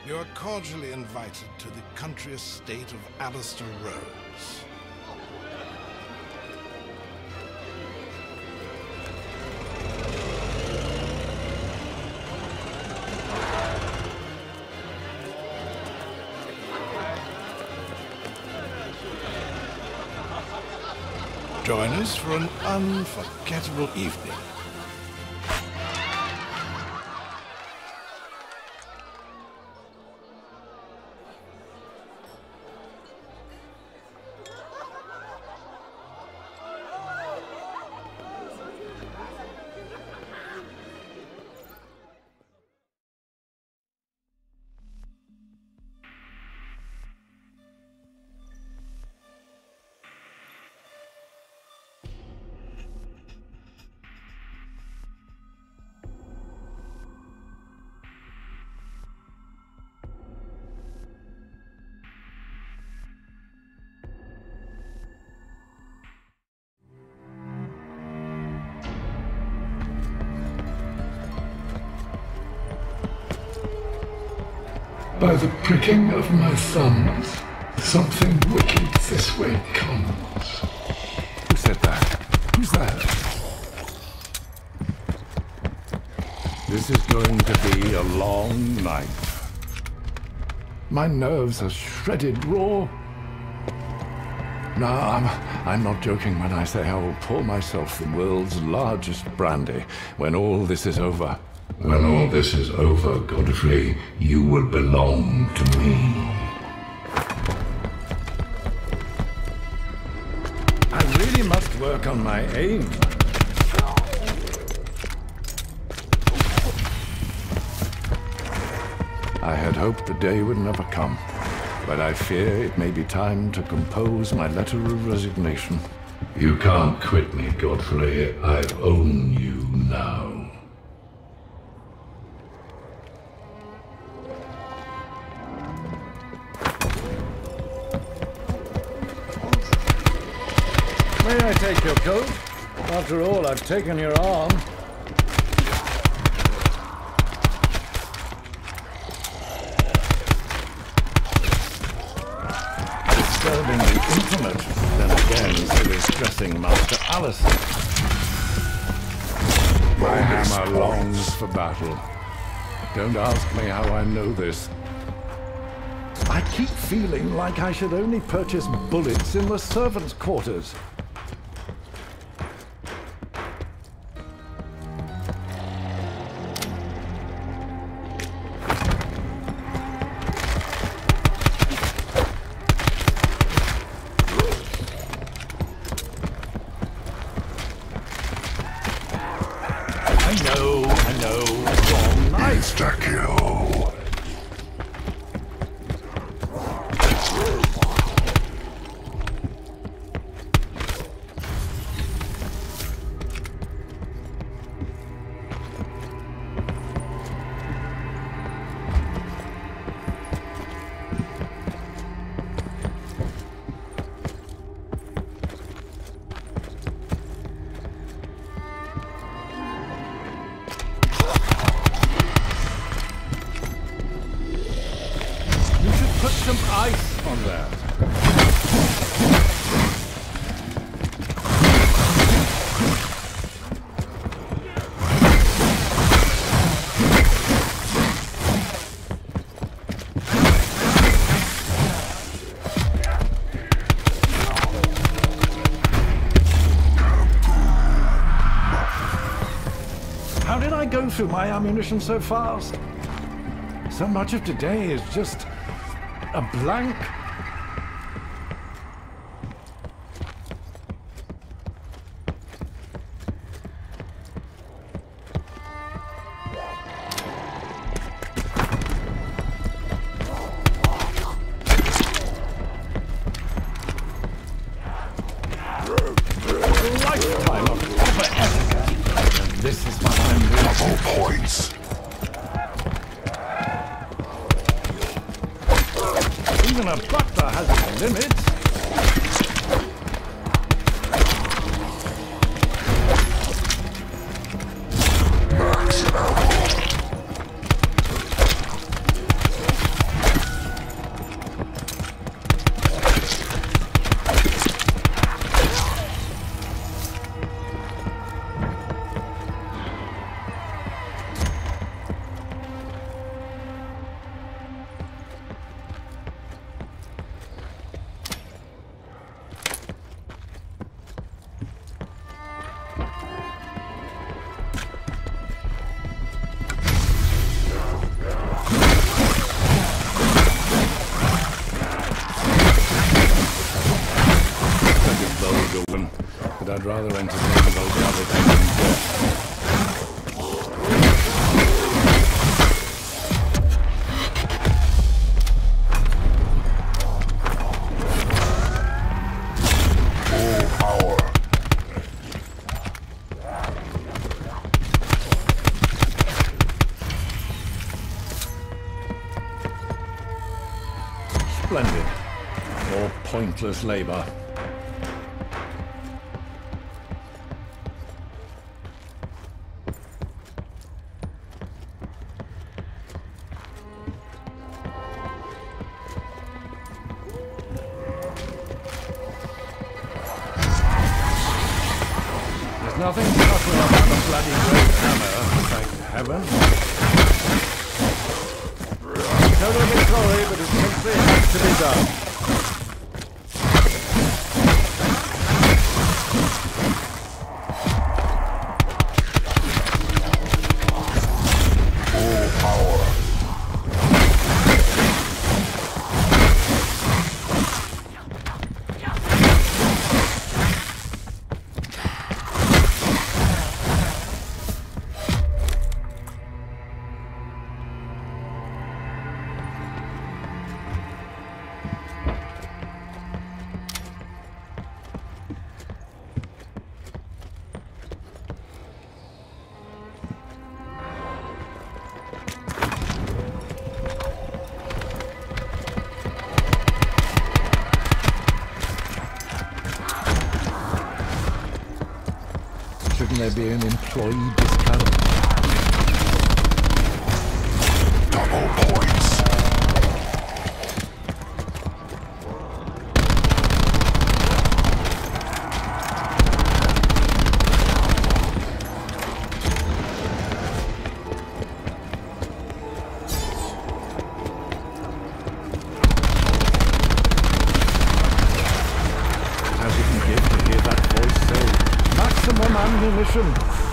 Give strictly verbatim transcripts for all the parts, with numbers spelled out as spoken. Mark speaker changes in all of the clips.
Speaker 1: You are cordially invited to the country estate of Alistair Rose. Join us for an unforgettable evening.
Speaker 2: By the pricking of my thumbs, something wicked this way comes.
Speaker 3: Who said that?
Speaker 2: Who's that?
Speaker 3: This is going to be a long night.
Speaker 2: My nerves are shredded raw. No, I'm, I'm not joking when I say I will pour myself the world's largest brandy when all this is over.
Speaker 4: When all this is over, Godfrey, you will belong to me.
Speaker 3: I really must work on my aim.
Speaker 2: I had hoped the day would never come, but I fear it may be time to compose my letter of resignation.
Speaker 4: You can't quit me, Godfrey. I own you now.
Speaker 3: May I take your coat? After all, I've taken your arm. Disturbing the intimate, then again, so is dressing Master Alistair. My hammer longs for battle. Don't ask me how I know this. I keep feeling like I should only purchase bullets in the servants' quarters. Some ice on that. How did I go through my ammunition so fast? So much of today is just a blank. Lifetime of proper etiquette. And this is what I'm doing.
Speaker 4: Double points.
Speaker 3: Even a butler has its limits. rather entertain those other things. Splendid. Or pointless labor. There's nothing subtle about the bloody great hammer, thank heaven. Totally sorry, but it simply has to be done. Shouldn't there be an employee discount?
Speaker 1: Double points.
Speaker 3: How did you get to hear that voice say, maximum ammunition?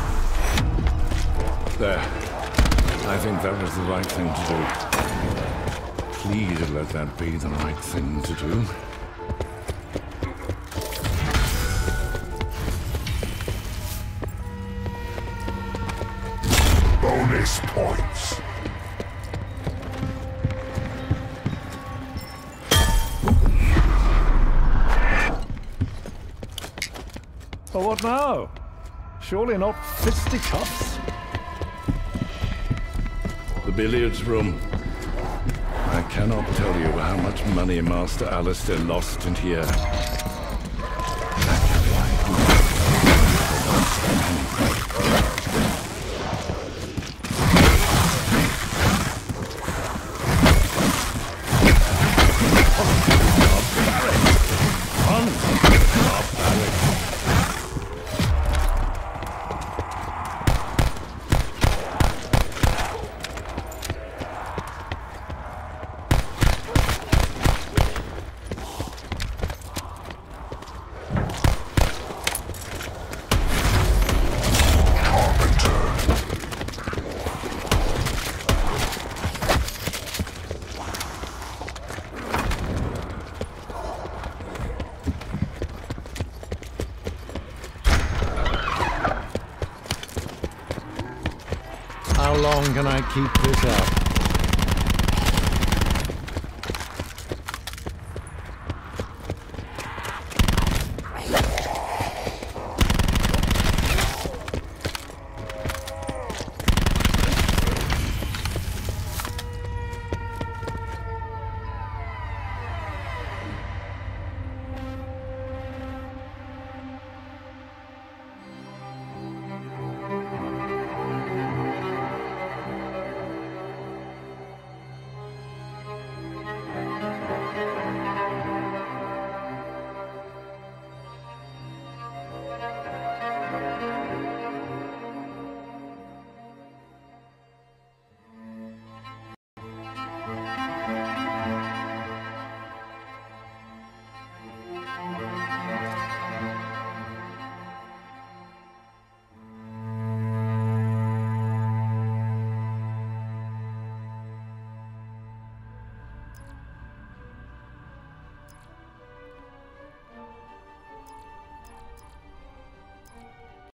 Speaker 3: There. I think that was the right thing to do. Please let that be the right thing to do.
Speaker 1: Bonus points.
Speaker 3: Well, what now? Surely not fisticuffs? The billiards room. I cannot tell you how much money Master Alistair lost in here. How long can I keep this up?